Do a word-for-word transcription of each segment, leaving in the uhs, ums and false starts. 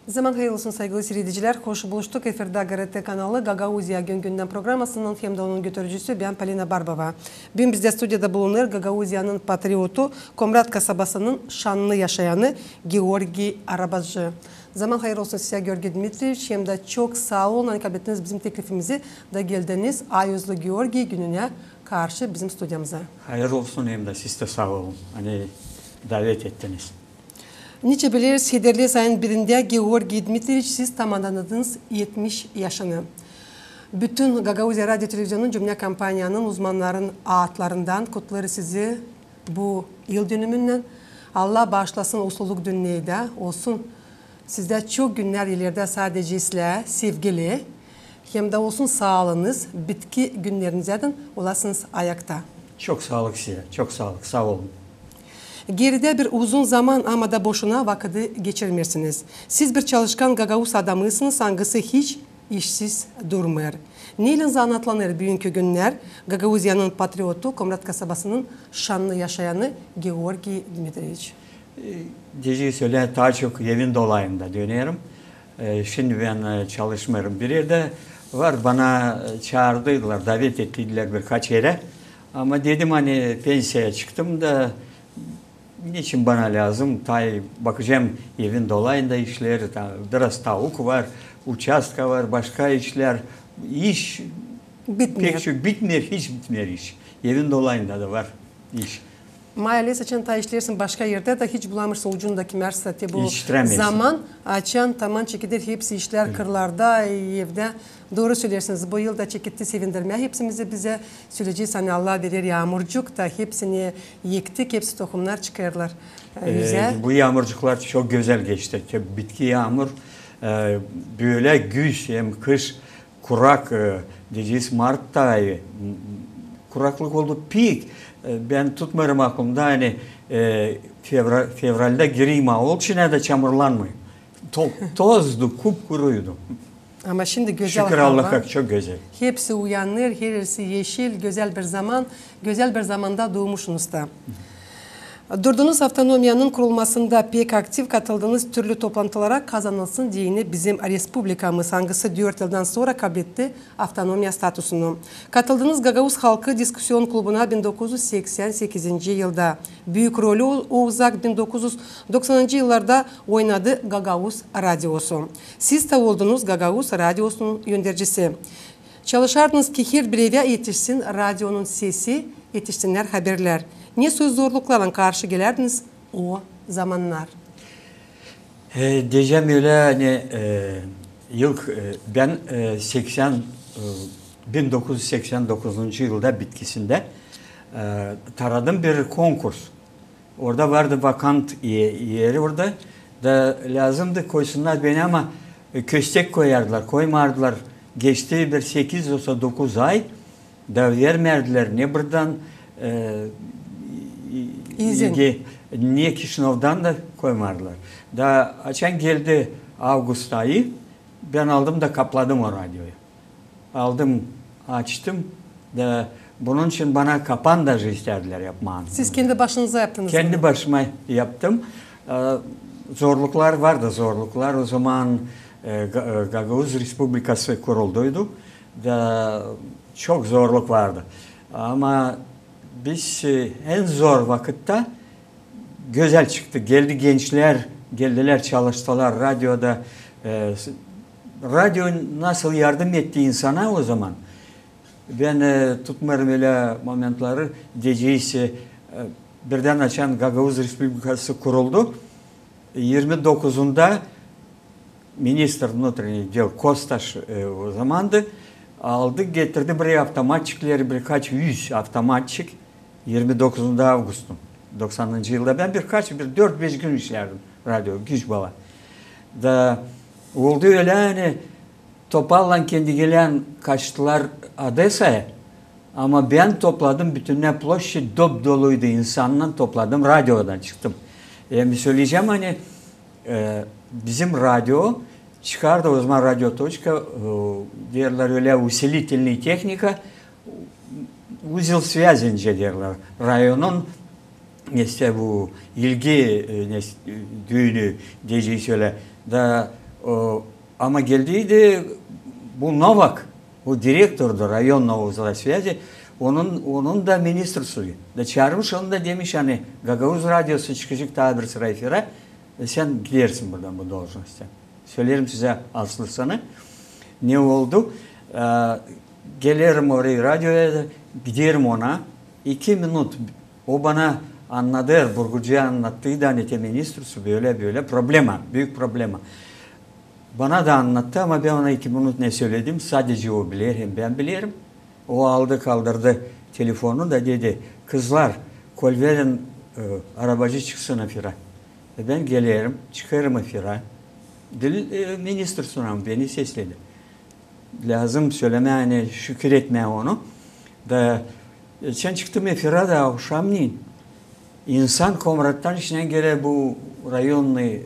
Zaman hayırlı olsun saygılı seyirciler. Hoş buluştuk. Efirde G R T kanalı Gagauzya Gün Gündem programmasının hem de onun götürücüsü ben Polina Barbova. Bugün bizde stüdyoda bulunur Gagauzya'nın patriotu, Komrat kasabasının şanlı yaşayanı Georgi Arabacı. Zaman hayırlı olsun size Georgi Dmitrievich. Hem de çok sağ olun. Hani kabul ettiniz bizim teklifimizi da geldiniz. Ayüzlü Georgi gününe karşı bizim stüdyomuza. Hayırlı olsun hem de siz de sağ olun. Hani davet ettiniz. Nice biliriz, Hederli Sayın birinde Georgi Dmitrievich siz tamamladınız yetmiş yaşını. Bütün Gagauzya Radyo Televizyonu'nun cümle kampanyanın uzmanların ağıtlarından kutları sizi bu yıl dönümünden. Allah bağışlasın usululuk dünyada olsun. Sizde çok günler ileride sadece sizle sevgili hem de olsun sağlığınız, bitki günlerinizden olasınız ayakta. Çok sağlık size, çok sağlık, sağ olun. Geride bir uzun zaman ama da boşuna vakit geçirmiyorsunuz. Siz bir çalışkan Gagauz adamısınız, hangisi hiç işsiz durmuyor. Neyle anlatlanır bugünkü günler Gagauzya'nın patriotu, Komrat kasabasının şanlı yaşayanı Georgi Dmitrievich? Diyeceği söyle daha çok evin dolayında dönüyorum. Şimdi ben çalışmıyorum. Bir yerde var, bana çağırdılar, davet ettiler birkaç yere. Ama dedim hani pensiyaya çıktım da niçin bana lazım? Tay bakacağım evin dolayında işler, biraz tavuk var, uçastka var, başka işler, iş bitmiyor. Pek çok bitmiyor, hiç bitmiyor iş. Evin dolayında da var iş. Maalesef açan ta işlersin başka yerde de hiç bulamırsın ucundaki mersati bu zaman açan tamam çekilir hepsi işler evet. Kırlarda evde doğru söylersiniz bu yılda çekitti sevindirme hepsimizi bize söyleyeceğiz hani Allah verir yağmurcuk da hepsini yıktık hepsi tohumlar çıkarırlar ee, bu yağmurcuklar çok güzel geçti bitki yağmur e, böyle güç hem kış kurak e, diyeceğiz Mart'ta ayı kuraklık oldu pik. Ben tutmuyorum aklımda hani e, fevral, fevralde gireyim ol içine de çamurlanmayın. To, tozdu, kupkuruydu. Ama şimdi güzel Şükür Allah'a çok güzel. Hepsi uyanır, hepsi yeşil, güzel bir zaman, güzel bir zamanda doğmuşsunuz da. Durduğunuz avtonomiyanın kurulmasında pek aktif katıldığınız türlü toplantılara kazanılsın diyeni bizim Respublikamız hangisi dört yıldan sonra kabul etti avtonomiya statüsünü. Katıldığınız Gagauz Halkı Diskusyon Klubu'na bin dokuz yüz seksen sekizinci yılda büyük rolü uzak bin dokuz yüz doksanıncı yıllarda oynadı Gagauz Radyosu. Siz de oldunuz Gagauz Radyosu'nun yöndericisi. Çalışardınız ki her bireye yetişsin radyonun sesi, yetişsinler haberler. Ne söz zorluklarına karşı gelerdiniz o zamanlar? E, diyeceğim öyle hani e, yıl e, ben e, seksen e, bin dokuz yüz seksen dokuzuncu yılda bitkisinde e, taradım bir konkurs. Orada vardı vakant yeri orada da lazımdı koysunlar beni ama e, köstek koyardılar, koymardılar. Geçtiği bir sekiz olsa dokuz ay da vermerdiler. Ne buradan e, İzin. Niye Kişinov'dan da koymadılar. Da açan geldi Ağustos ayı. Ben aldım da kapladım o radyoyu. Aldım, açtım. Da bunun için bana kapan da isterdiler yapmağını. Siz kendi başınıza yaptınız Kendi mı? başıma yaptım. Zorluklar vardı zorluklar. O zaman Gagauz Respublikası kurulduydu. Da çok zorluk vardı. Ama biz en zor vakitte güzel çıktı. Geldi gençler, geldiler çalıştılar radyoda. E, radyo nasıl yardım etti insana o zaman. Ben e, tutmuyorum öyle momentları. Diyeceğisi e, birden açan Gagauz Respublikası kuruldu. yirmi dokuzunda Minister Внутренних дел Kostaş e, o zamandı. Aldı getirdi buraya avtomatçikleri birkaç yüz avtomatçik. yirmi dokuzunda Ağustos doksanıncı yılda ben birkaç bir dört beş gün işlerdim radyo güç bala. Da oldu öyle hani topallan kendi gelen kaçtılar Odessa'ya ama ben topladım bütün ne ploşi dop doluydu insanla topladım radyodan çıktım. Yani söyleyeceğim hani e, bizim radyo çıkardı o zaman radyo toçka diyorlar öyle усилительная техника узел связинce diyorlar. Rayonun işte bu ilgi düğünü diyeceği şöyle da O, ama geldiydi bu Novak, bu direktordu rayon Novozla Svyazi. Onun, onun da ministrsuyu. Da çağırmış, onu da demiş hani Gagavuz Radyosu çıkacak daha bir sıra efire. E sen gidersin buradan bu должностtan. Söylerim size aslısını. Ne oldu? Ee, gelirim oraya radyoya, giderim ona. İki minut o bana anladı, Burgucu'ya anlattıydı hani te ministrsu böyle böyle problema, büyük problema. Bana da anlattı ama ben ona iki minut ne söyledim? Sadece o bilir, hem ben bilirim. O aldı kaldırdı telefonu da dedi, kızlar kol verin e, arabacı çıksın afira. E ben gelirim, çıkarım afira. Dil e, minister sunam beni sesledi. Lazım söyleme hani şükür etmeye onu. Da e, sen çıktım afira da akşamleyin. İnsan komrattan içinden göre bu rayonlu e,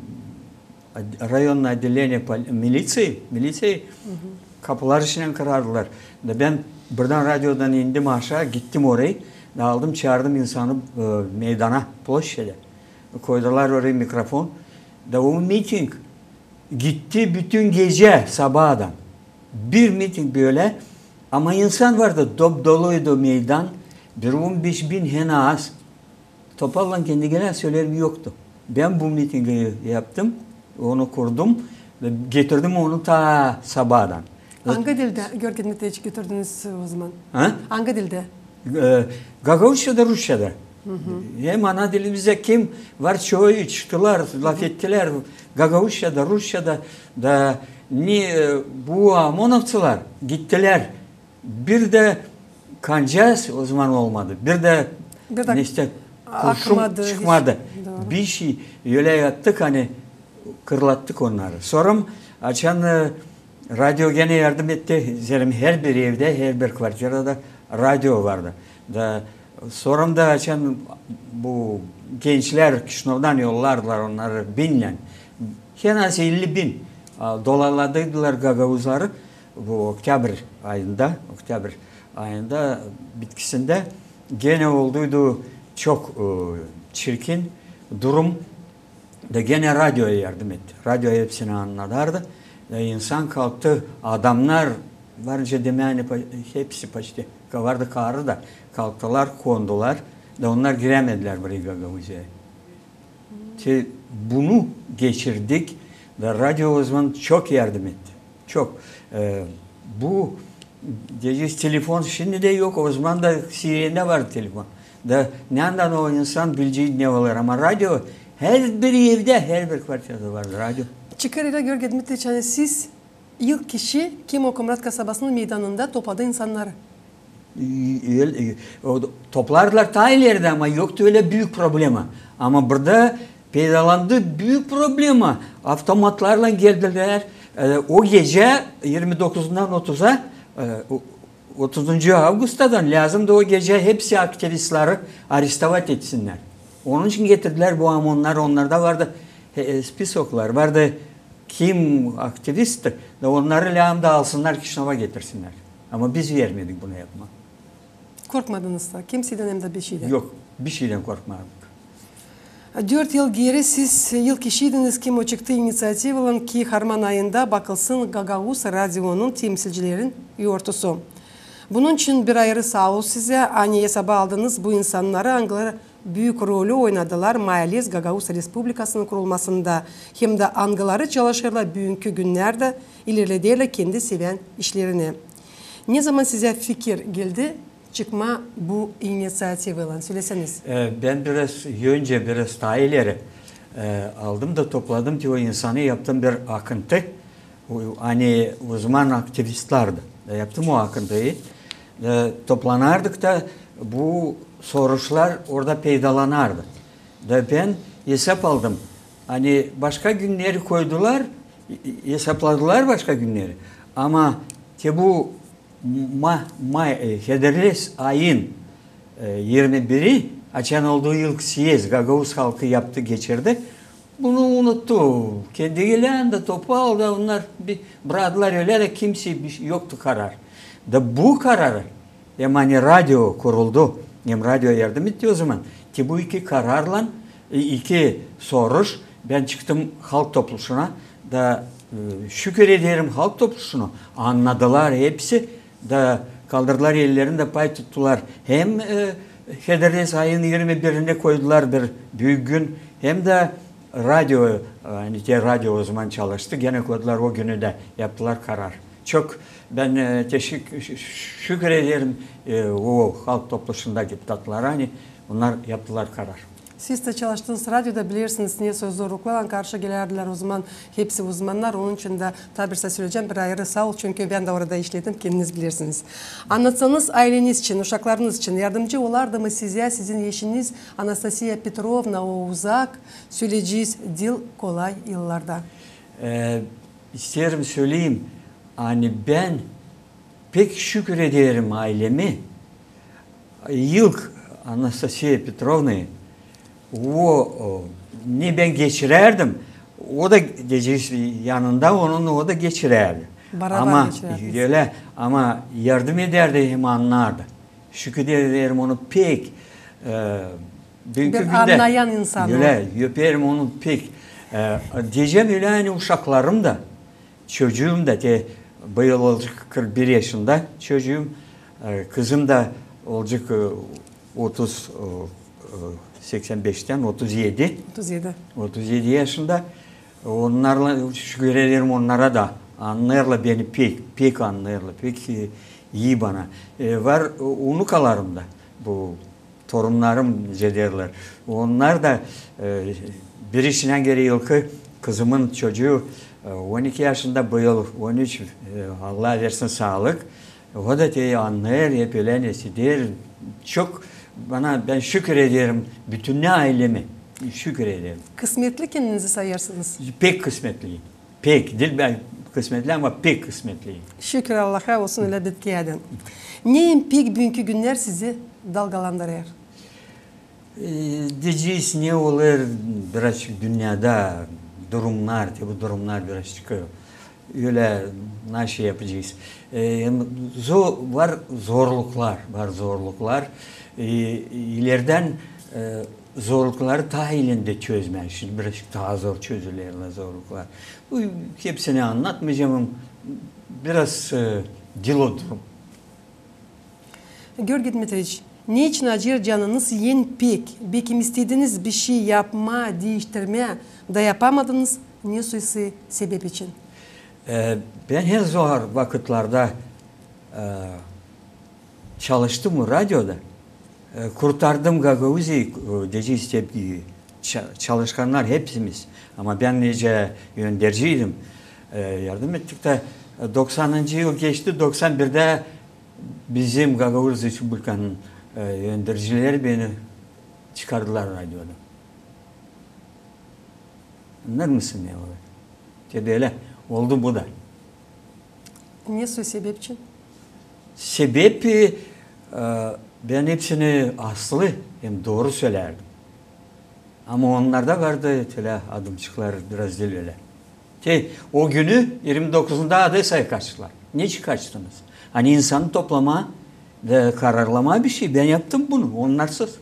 rayonlu adilene militsiyi, militsiyi kapılar içinden kırardılar. Da ben buradan radyodan indim aşağı, gittim oraya. Da aldım, çağırdım insanı e, meydana, ploşede. Koydular oraya mikrofon. Da o miting gitti bütün gece sabahdan. Bir miting böyle. Ama insan vardı, dop doluydu meydan. Bir on beş bin hene az. Topallan kendi gelen söylerim yoktu. Ben bu mitingi yaptım, onu kurdum ve getirdim onu ta sabahdan. Hangi dilde görgünlükte hiç götürdünüz o zaman? Ha? Hangi dilde? Ee, Gagavuzca'da, Rusça'da. Hı hı. Hem ana dilimizde kim var çoğu çıktılar, laf ettiler. Gagavuzca'da, Rusça'da da ni bu Amonovçılar gittiler. Bir de kancaz o zaman olmadı. Bir de, bir de işte kurşun akmadı, çıkmadı. Hiç, bir şey öyle yaptık hani kırlattık onları. Sonra açan radyo gene yardım etti. Zerim her bir evde, her bir kvartirada radyo vardı. Da sonra da açan bu gençler Kişinov'dan yollardılar onları binle. En az elli bin dolarladıydılar Gagavuzları bu Oktyabr ayında, Oktyabr ayında bitkisinde gene olduydu çok e, çirkin durum da gene radyoya yardım etti. Radyo hepsini anladardı. E, insan kalktı, adamlar varınca demeyeni hepsi paşti. Vardı karı da kalktılar, kondular da onlar giremediler buraya Gagavuz'a. Hmm. Bunu geçirdik ve radyo o zaman çok yardım etti. Çok. E, bu diyeceğiz telefon şimdi de yok. O zaman da Suriye'de var telefon. Da nereden o insan bileceği ne olur ama radyo her bir evde, her bir kvartirde vardı radyo. Çıkarıyla Görge Dmitriç, hani siz ilk kişi kim o Komrat kasabasının meydanında topladı insanları? Toplardılar ta ileride ama yoktu öyle büyük problema. Ama burada peydalandı büyük problema. Avtomatlarla geldiler. O gece yirmi dokuzundan otuza otuzuncu Ağustos'tan lazımdı o gece hepsi aktivistleri arestavat etsinler. Onun için getirdiler bu amonlar, onlarda vardı spisoklar, vardı kim aktivist da onları lağımda alsınlar Kişinev'a getirsinler. Ama biz vermedik bunu yapma. Korkmadınız da kimseden hem de bir şeyden? Yok, bir şeyden korkmadık. Dört yıl geri siz ilk kişiydiniz kim o çıktı inisiyativelan ki Harman ayında bakılsın Gagavuz Radyo'nun temsilcilerin yortusu. Bunun için bir ayrı sağ ol size. Hani hesaba aldınız bu insanları Anglar büyük rolü oynadılar Mayalez Gagavuz Respublikası'nın kurulmasında. Hem de Angları çalışırlar bugünkü günlerde ilerlediler kendi seven işlerini. Ne zaman size fikir geldi çıkma bu inisiyativeyle söyleseniz. Ee, ben biraz önce biraz daha ileri e, aldım da topladım ki o insanı yaptım bir akıntı. O, hani o zaman aktivistlerdi. E, yaptım o akıntıyı. E, toplanardık da bu soruşlar orada peydalanardı. Da ben hesap aldım. Hani başka günleri koydular, hesapladılar başka günleri. Ama ki bu ma, ma, Hederles ayın e, yirmi biri açan olduğu yıl siyez Gagavuz halkı yaptı geçirdi. Bunu unuttu. Kendi gelen de topu aldı. Onlar bir bıraktılar öyle de kimse bir şey yoktu karar. Da bu kararı hem hani radyo kuruldu. Hem radyo yardım etti o zaman. Ki bu iki kararla iki soruş ben çıktım halk topluluğuna Da e, şükür ederim halk topluluğunu anladılar hepsi da kaldırdılar ellerinde pay tuttular. Hem e, Federes ayın yirmi birine koydular bir büyük gün hem de radyo hani de radyo o zaman çalıştı. Gene koydular o günü de yaptılar karar. Çok ben e, teşekkür şükür ederim e, o halk topluluğunda deputatlara hani onlar yaptılar karar. Siz de çalıştığınız radyoda bilirsiniz niye söz zorluklarla karşı gelirdiler o zaman hepsi uzmanlar. Onun için de tabi size söyleyeceğim bir ayrı sağ ol çünkü ben de orada işledim kendiniz bilirsiniz. Anlatsanız aileniz için, uşaklarınız için yardımcı olardı mı size sizin eşiniz Anastasia Petrovna o uzak söyleyeceğiz dil kolay yıllarda? Ee, isterim söyleyeyim hani ben pek şükür ederim ailemi ilk Anastasia Petrovna'yı O, o ne ben geçirerdim. O da gece yanında onun o da geçirerdi. Beraber ama geçirerdiniz. öyle ama yardım ederdi hem anlardı. Şükür ederim onu pek e, bir anlayan insan. Öyle öperim onu pek. E, diyeceğim öyle hani uşaklarım da çocuğum da de bu yıl olacak kırk bir yaşında çocuğum e, kızım da olacak e, otuz e, seksen beşten otuz yedi. otuz yedi. otuz yedi yaşında. Onlarla şükür ederim onlara da anlarla beni pek pek anlarla pek iyi bana. E, var unukalarım da bu torunlarım derler. Onlar da e, birisinden geri yılki kızımın çocuğu e, on iki yaşında bu yıl on üç e, Allah versin sağlık. O da diye anlar hep öyle nesidir. Çok bana ben şükür ederim bütün ne ailemi şükür ederim. Kısmetli kendinizi sayarsınız. Pek kısmetliyim. Pek değil ben kısmetli ama pek kısmetliyim. Şükür Allah'a olsun öyle bitkiydin. Neyin pek büyükü günler sizi dalgalandırır? E, diyeceğiz ne olur birazcık dünyada durumlar, bu durumlar birazcık öyle nasıl yapacağız? E, zor, var zorluklar, var zorluklar. E, ileriden e, zorlukları dahilinde çözmek. Şimdi birazcık daha zor çözülürler zorluklar. Bu hepsini anlatmayacağım. Biraz e, dil oturum. Georgi Dmitrievich, niçin acır canınız yen pek? Belki istediğiniz bir şey yapma, değiştirme da yapamadınız. Ne suyusu sebep için? E, ben her zor vakitlerde e, çalıştım radyoda. E, kurtardım Gagauzi'yi, diyeceğiz tepkiyi. Çalışkanlar hepsimiz. Ama ben nece yöndericiydim. E, yardım ettik de doksanıncı yıl geçti. doksan birde bizim Gagauzi Respublika'nın e, yöndericileri beni çıkardılar radyoda. Anlar mısın ne olur? İşte böyle oldu bu da. Ne suyu sebep için? Sebebi e, ben hepsini aslı hem doğru söylerdim. Ama onlarda vardı öyle adımcıklar biraz değil öyle. Şey, o günü yirmi dokuzunda Adesa'ya kaçtılar. Niçin kaçtınız? Hani insanı toplama ve kararlama bir şey. Ben yaptım bunu onlarsız.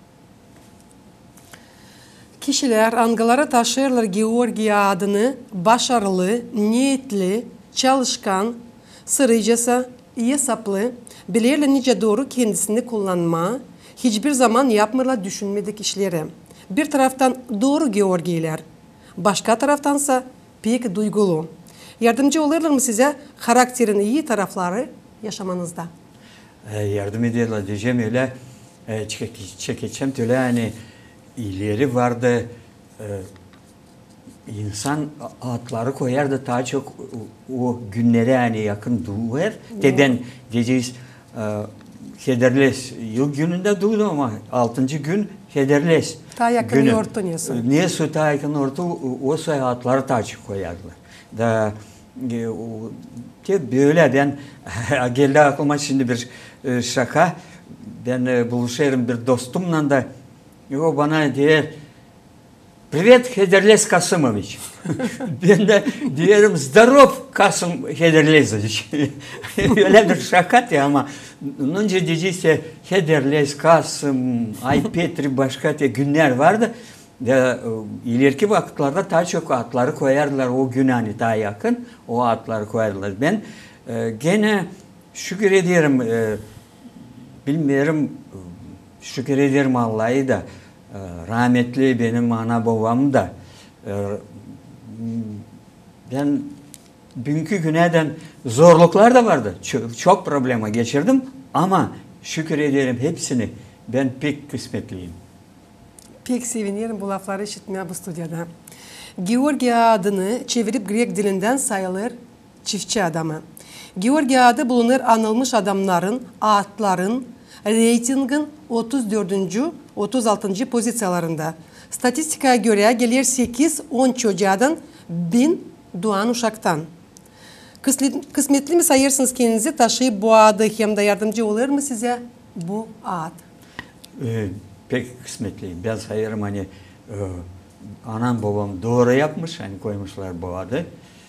Kişiler angalara taşırlar Georgi adını başarılı, niyetli, çalışkan, sırıcası, iyi saplı, bilirler nice doğru kendisini kullanma, hiçbir zaman yapmırlar düşünmedik işleri. Bir taraftan doğru Georgiler, başka taraftansa pek duygulu. Yardımcı olurlar mı size karakterin iyi tarafları yaşamanızda? E, yardım ederler diyeceğim öyle e, çekeceğim öyle hani ileri vardı e, insan atları koyar da daha çok o, o günlere yani yakın duyar. Deden diyeceğiz e, Kederles yıl gününde duydu ama altıncı gün Kederles daha yakın günü. yortu niyesu. Niyesu daha yakın orta o sayatları daha çok koyarlar. Da e, o, böyle ben geldi aklıma şimdi bir e, şaka. Ben e, buluşuyorum bir dostumla da o bana diyor "Привет, Хедерлес Kasımoviç." Ben de diyorum "Здоров, Kasım Hederlesoviç." Öyle bir şaka diye ama önce diyecekse Hederles, Kasım, Ay Petri başka diye günler vardı. De, e, ileriki vakitlarda daha çok atları koyardılar o gün hani daha yakın o atları koyardılar. Ben e, gene şükür ederim e, bilmiyorum şükür ederim Allah'ı da e, rahmetli benim ana babam da e, ben bugünkü güneden zorluklar da vardı. Çok, çok problema geçirdim ama şükür ederim hepsini ben pek kısmetliyim. Pek sevinirim bu lafları işitmeye bu stüdyoda. Georgi adını çevirip Grek dilinden sayılır çiftçi adamı. Georgi adı bulunur anılmış adamların, atların, reytingin otuz dördüncü otuz altıncı pozisiyalarında. Statistikaya göre gelir sekiz on çocuğdan bin doğan uşaktan. Kısmetli mi sayırsınız kendinizi taşıyıp bu adı hem de yardımcı olur mu size bu ad? Ee, pek kısmetliyim. Ben sayarım hani e, anam babam doğru yapmış hani koymuşlar bu adı.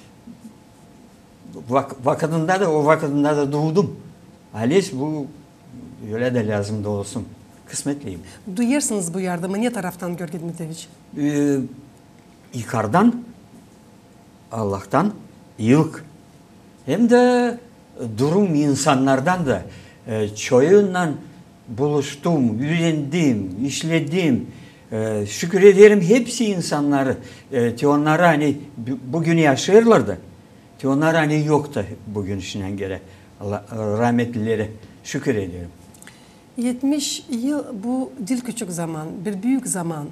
Vak vakadında da o vakadında da doğdum. Alice bu öyle de lazım da olsun. Kısmetliyim. Duyarsınız bu yardımı ne taraftan Georgi Dmitrievich? Ee, yukarıdan Allah'tan yılk hem de durum insanlardan da e, çoğunla buluştum, öğrendim, işledim. E, şükür ederim hepsi insanları. E, onları hani bugün yaşıyorlardı. Onlar hani yoktu bugün işinden göre. Allah rahmetlilere şükür ederim. yetmiş yıl bu dil küçük zaman, bir büyük zaman.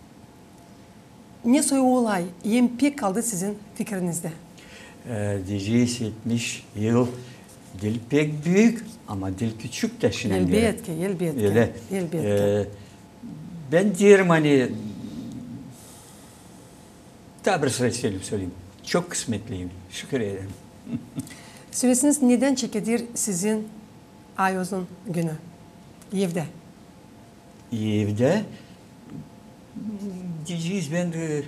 Ne soy olay, yem pek kaldı sizin fikrinizde? E, diyeceğiz yetmiş yıl dil pek büyük ama dil küçük de işinden göre. Elbette, elbette. Öyle. elbette. E, ben diyorum hani tabir sırasıyla söyleyeyim. Çok kısmetliyim. Şükür ederim. Söylesiniz neden çekilir sizin Ayoz'un günü? Evde. Evde diyeceğiz ben de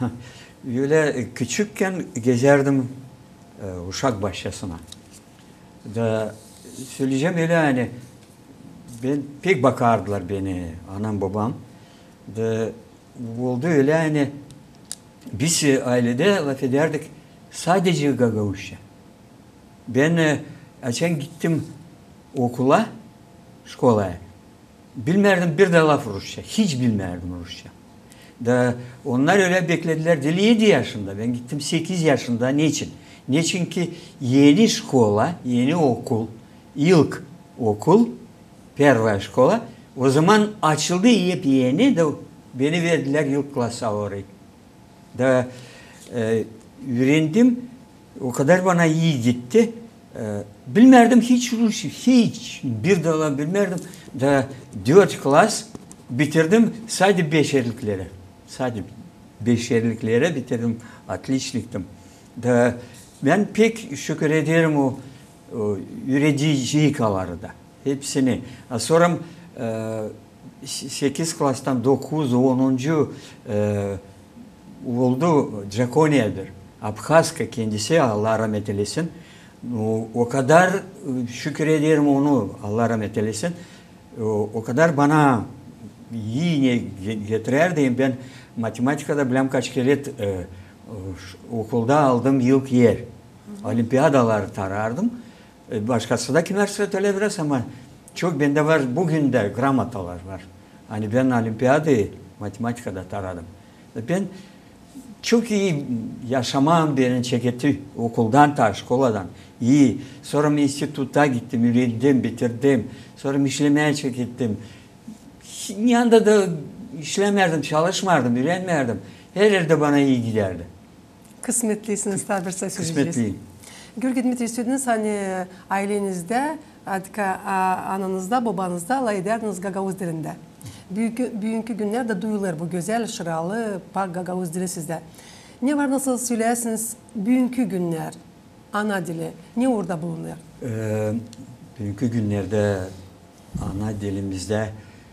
öyle küçükken gezerdim e, Uşak Bahçesi'ne. Da söyleyeceğim öyle hani ben pek bakardılar beni anam babam. Da oldu öyle hani biz ailede laf ederdik sadece Gagavuşça. Ben e, geçen gittim okula, şkolaya. Bilmerdim bir de laf Rusça. Hiç bilmerdim Rusça. Da onlar öyle beklediler. Dili yedi yaşında. Ben gittim sekiz yaşında. Niçin? Niçin ki yeni şkola, yeni okul, ilk okul, perva şkola. O zaman açıldı yepyeni de beni verdiler ilk klasa oraya. Da e, öğrendim. O kadar bana iyi gitti. E, bilmerdim hiç Rusça. Hiç. Bir dala bilmerdim. Da dört klas bitirdim. Sadece beşerliklere. Sadece beşerliklere bitirdim. Atliçliktim. Da ben pek şükür ederim o, o üreticilikleri da. Hepsini. Sonra e, sekiz klastan dokuz onuncu E, oldu Drakoniyadır. Abkhazka kendisi Allah rahmet eylesin. O, o kadar şükür ederim onu Allah rahmet eylesin. O, o kadar bana iyi getirirdi. Ben matematikada bilmem kaç kere e, okulda aldım ilk yer. Olimpiyadalar tarardım. E, başkası da kimlerse öyle biraz ama çok bende var. Bugün de gramatalar var. Hani ben olimpiyadayı matematikada taradım. Ben çok iyi yaşamam beni çekti okuldan ta şkoladan iyi. Sonra instituta gittim, ürettim, bitirdim. Sonra işlemeye çekittim. Yanında da işlemerdim, çalışmardım, öğrenmerdim. Her yerde bana iyi giderdi. Kısmetliysiniz tabir sayı Kısmetliyim. Georgi Dmitrievich söylediniz hani ailenizde, artık ananızda, babanızda alay ederdiniz Gagavuz dilinde. Büyük, büyünkü günlerde duyulur bu güzel, şıralı, pak Gagavuz dili sizde. Ne var nasıl söylersiniz büyünkü günler, ana dili, ne orada bulunur? Ee, büyünkü günlerde ana dilimizde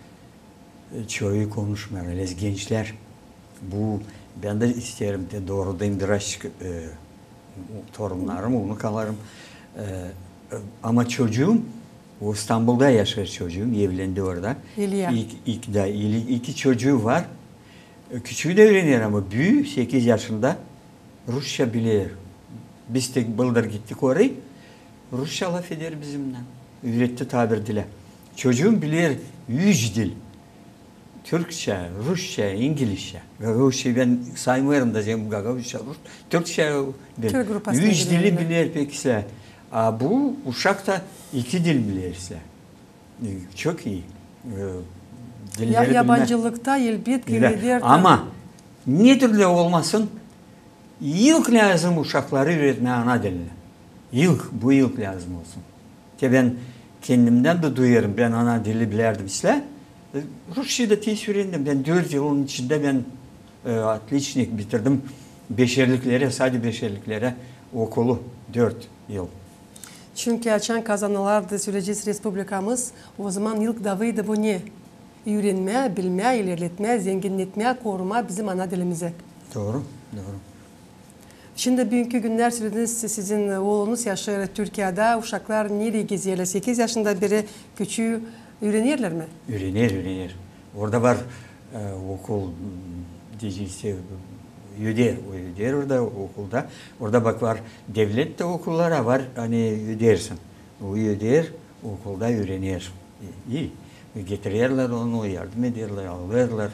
çoğu konuşmuyor. Gençler bu ben de isterim de doğrudayım biraz e, torunlarım onu kalarım. E, ama çocuğum o İstanbul'da yaşar çocuğum evlendi orada. İlya. İlk, ilk de iki çocuğu var. E, Küçüğü de öğreniyor ama büyüğü sekiz yaşında Rusça bilir. Biz tek bıldır gittik oraya. Rusça laf eder bizimle. Üretti tabir dile. Çocuğum bilir yüz dil. Türkçe, Rusça, İngilizce. Gagavuşça ben saymıyorum da Cem Gagavuşça. Türkçe bilir. Türk grupasına Yüz dili giriyorlar. bilir pekse. Aa, bu uşak da iki dil bilirse. E, Çok iyi. E, Ya, Dilleri bilme- yabancılıkta elbet Güzel. gider. Ama ne türlü olmasın ilk lazım uşakları öğretmeye ana diline. İlk, bu ilk lazım olsun. Ki ben kendimden de duyarım. Ben ana dili bilerdim size. Rusçayı da tez öğrendim. Ben dört yılın içinde ben e, atliçnik bitirdim. Beşerliklere, sadece beşerliklere okulu dört yıl. Çünkü açan kazanılardı süreceğiz Respublikamız. O zaman ilk davaydı bu ne? Öğrenme, bilme, ilerletme, zenginletme, koruma bizim ana dilimize. Doğru, doğru. Şimdi bugünkü günler söylediniz sizin oğlunuz yaşıyor Türkiye'de. Uşaklar nereye geziyorlar? sekiz yaşında biri küçüğü öğrenirler mi? Öğrenir, öğrenir. Orada var e, okul diyecekse Yüder, o Yüder orada okulda. Orada bak var devlet de okullara var hani Yüdersin. O Yüder okulda öğrenir. İyi. Getirirler onu, yardım ederler, alırlar.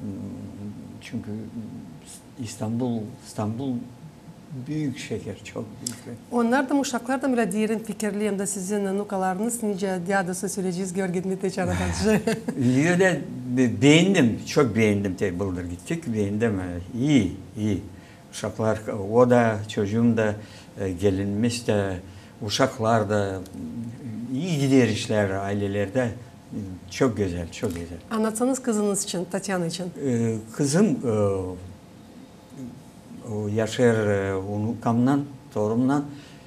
Çünkü İstanbul, İstanbul büyük şeker, çok büyük. Onlar da uşaklar da böyle diğerin fikirliyim de sizin nukalarınız nice diyadası süreceğiz görgüdünü teçaratıcı. İyi de be- beğendim, çok beğendim tabi Bıldır gittik, beğendim. İyi, iyi. Uşaklar, o da çocuğum da e, gelinmiş de, uşaklar da iyi gider işler ailelerde. Çok güzel, çok güzel. Anlatsanız kızınız için, Tatyana için. Ee, kızım e, o yaşar e, unukamdan, torundan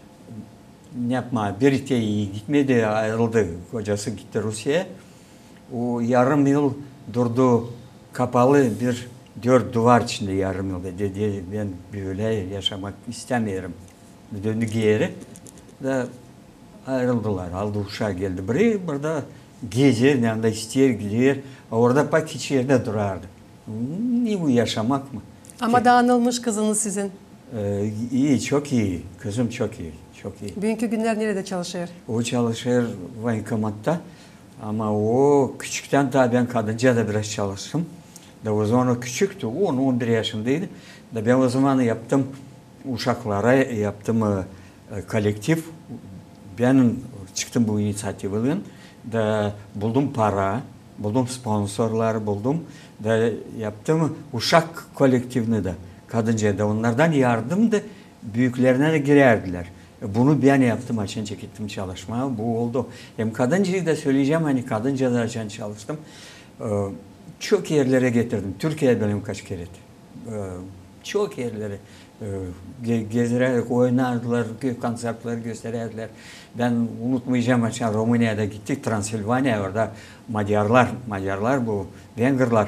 ne yapma bir iki iyi gitmedi, ayrıldı. Kocası gitti Rusya'ya. O yarım yıl durdu kapalı bir dört duvar içinde yarım yıl dedi. Ben böyle yaşamak istemiyorum. Döndü geri de ayrıldılar. Aldı uşağı geldi buraya. Burada gezer, yanında ister gider. Orada bak hiç yerde durardı. Ne bu yaşamak mı? Ama dağınılmış kızınız sizin. Ee, iyi, çok iyi. Kızım çok iyi, çok iyi. Bugünkü günler nerede çalışıyor? O çalışır bankomatta. Ama o küçükten daha ben kadınca da biraz çalıştım. Da o zaman o küçüktü, on on bir yaşındaydı. Da ben o zaman yaptım uşaklara yaptım e, kolektif. Ben çıktım bu inisiyatifin. Da buldum para, buldum sponsorlar buldum. Da yaptım uşak kolektifini de. Kadınca da onlardan yardım da büyüklerine de girerdiler. Bunu ben yaptım, açın çekittim çalışmaya. Bu oldu. Hem kadıncayı da söyleyeceğim, hani kadınca da açın çalıştım. Ee, çok yerlere getirdim. Türkiye'ye benim kaç kere. Ee, çok yerlere e, gezerek oynardılar, konsertler gösterirdiler. Ben unutmayacağım, açın Romanya'da gittik, Transilvanya, orada Macarlar, Macarlar bu, Vengerlar.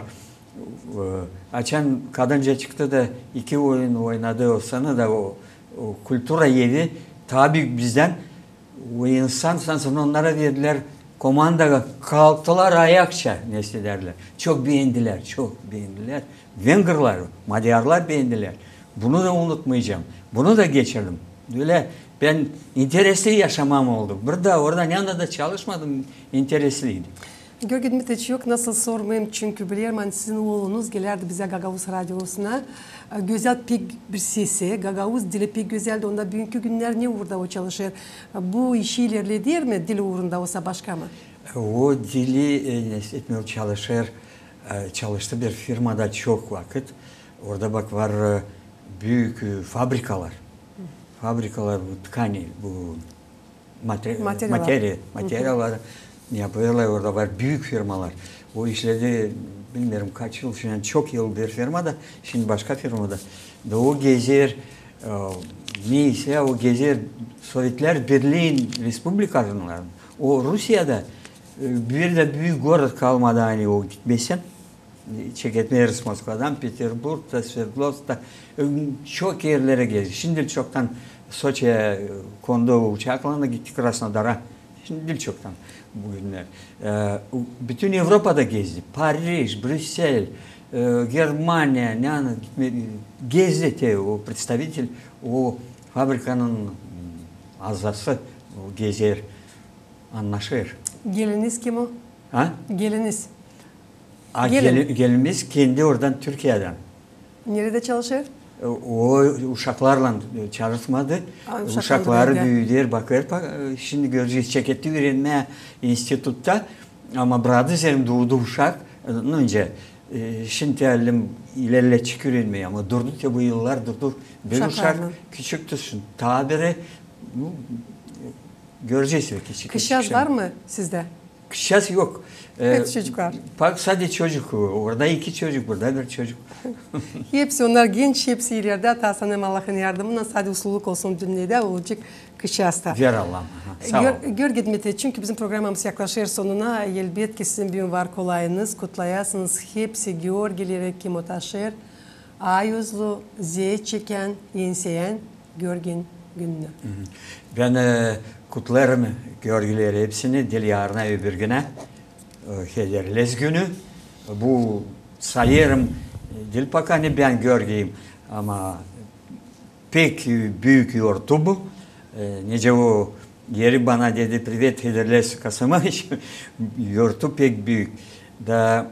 Açan kadınca çıktı da iki oyun oynadı o sana da o, o kultura yedi. Tabi bizden o insan sansın onlara verdiler. Komanda kalktılar ayakça nesli derler. Çok beğendiler, çok beğendiler. Vengerlar, Macarlar beğendiler. Bunu da unutmayacağım. Bunu da geçirdim. Böyle ben interesli yaşamam oldu. Burada oradan yanında da çalışmadım, interesliydi. Görgü Dmitriç yok nasıl sormayayım çünkü biliyorum hani sizin oğlunuz gelirdi bize Gagavuz Radyosu'na. Güzel pek bir sesi, Gagavuz dili pek güzeldi. Onda bugünkü günler ne uğurda o çalışır? Bu işi ilerlediler mi dil uğrunda olsa başka mı? O dili e, etmiyor çalışır. E, çalıştı bir firmada çok vakit. Orada bak var e, büyük e, fabrikalar. Hı. Fabrikalar bu tkani, bu materi, Materyalar. materi, materyalar yapıyorlar. Orada var büyük firmalar. O işledi bilmiyorum kaç yıl, şimdi çok yıl bir firmada, şimdi başka firmada. Da o gezer e, neyse o gezer Sovyetler Birliği Respublikalarında. O Rusya'da bir de büyük город kalmadı hani o gitmesin. Çeketmeriz Moskova'dan, Peterburg'da, Sverdlovsk'ta çok yerlere gezdi. Şimdi çoktan Soçi'ye kondu uçaklarına gitti Krasnodar'a. Şimdi çoktan bugünler. Bütün Avrupa'da gezdi. Paris, Brüssel, э, Германия, yani, gezdi o представитель, o fabrikanın azası, o gezer, anlaşır. Geliniz kim o? Ha? Geliniz. A, Gelin. gel, gelimiz kendi oradan Türkiye'den. Nerede çalışır? O uşaklarla çalışmadı. Aa, uşaklar Uşakları nerede? büyüdüler, bakır. Şimdi göreceğiz çeketti öğrenme institutta. Ama burada senin doğdu uşak. Önce e, şimdi elim ilerle çıkıyor ama durdu ya bu yıllar durdu. Bir uşak Uşaklarla. küçüktü. Tabiri bu, göreceğiz. Küçük, Kış yaz küçük var şey. mı sizde? Kış yaz yok. Kaç çocuk var? Bak sadece çocuk. Orada iki çocuk, burada bir çocuk. Hepsi onlar genç, hepsi ileride. Tasanım Allah'ın yardımıyla sadece usululuk olsun dünyada olacak kış yazda. Ver Allah'ım. Sağ ol. Gör, gör gitmeti çünkü bizim programımız yaklaşır sonuna. Elbet ki sizin bir var kolayınız, kutlayasınız. Hepsi görgüleri kim o taşır. Ayuzlu, Z çeken, yenseyen, görgün gününü. Ben e, kutlarım görgüleri hepsini dil yarına öbür güne. E, Hederlez günü. Bu sayarım e, dil pakanı ben görgeyim ama pek büyük yortu bu. E, nece o yeri bana dedi privet Hederlez Kasımış. Yortu pek büyük. Da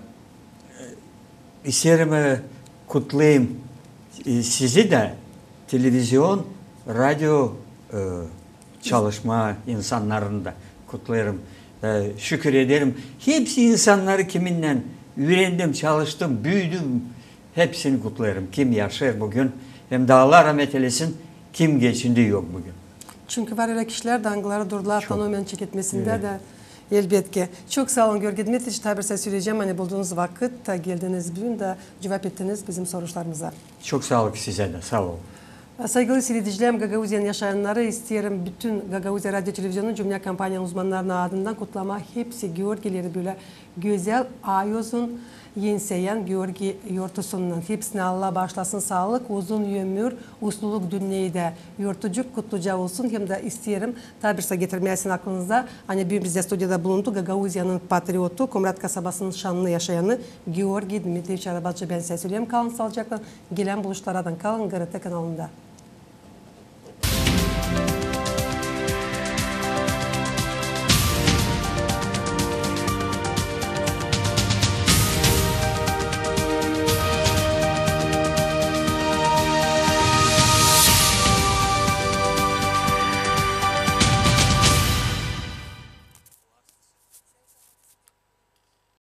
e, isterim e, kutlayayım e, sizi de televizyon, radyo e, çalışma insanlarında kutlarım. E, şükür ederim. Hepsi insanları kiminle öğrendim, çalıştım, büyüdüm. Hepsini kutlarım. Kim yaşar bugün? Hem de Allah rahmet eylesin. Kim geçindi yok bugün. Çünkü var öyle kişiler dangıları durdular Çok. fenomen çeketmesinde Evet. de elbet ki. Çok sağ olun Görgü Dmitriç. Tabi size söyleyeceğim hani bulduğunuz vakit da geldiniz bugün de cevap ettiniz bizim sorularımıza. Çok sağlık size de. Sağ olun. Saygılı seyredicilerim, Gagauzyan yaşayanları isterim bütün Gagauzya Radyo Televizyonu cümle kampanya uzmanlarının adından kutlama hepsi görgüleri böyle güzel ayozun yenseyen görgü yortusundan hepsine Allah başlasın sağlık, uzun ömür, usluluk dünyada yortucuk kutluca olsun hem de isterim tabirse getirmeyesin aklınıza hani bir bizde stüdyoda bulundu Gagauzya'nın patriotu Komrat kasabasının şanlı yaşayanı Georgi Dmitrievich Arabacı ben size söyleyeyim kalın sağlıcakla gelen buluşlardan kalın G R T kanalında.